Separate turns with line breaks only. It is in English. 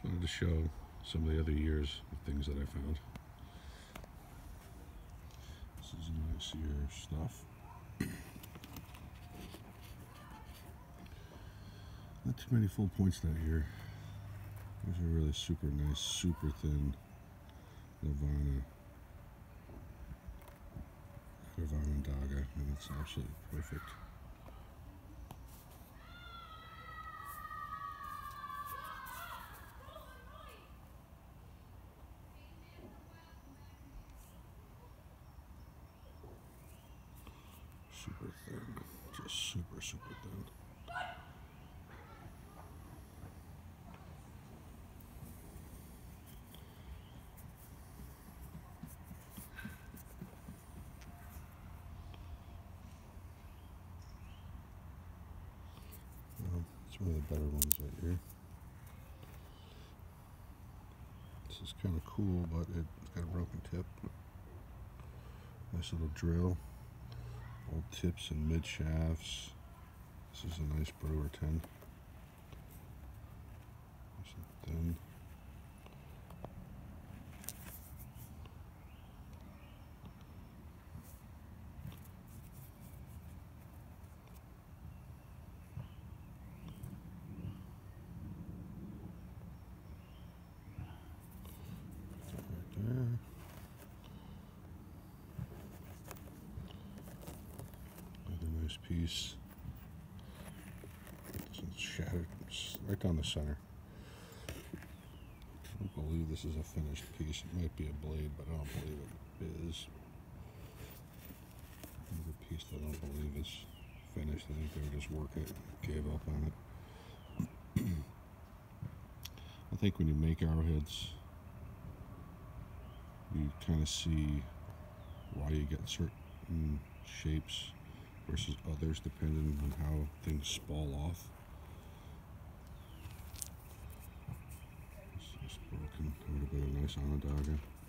Just wanted to show some of the other years of things that I found. This is a nice year stuff. Not too many full points that year. These are really super nice, super thin Nirvana Daga, and it's absolutely perfect. Super thin, just super thin. It's one of the better ones right here. This is kind of cool, but it's got a broken tip. Nice little drill. Old tips and mid shafts. This is a nice Brewer 10. Nice and thin. There. Another nice piece. It's shattered right down the center. I don't believe this is a finished piece. It might be a blade, but I don't believe it is. Another piece that I don't believe is finished. I think they were just working it and gave up on it. I think when you make arrowheads, you kind of see why you get certain shapes versus others depending on how things spall off. This is broken. That would have been a nice Onondaga.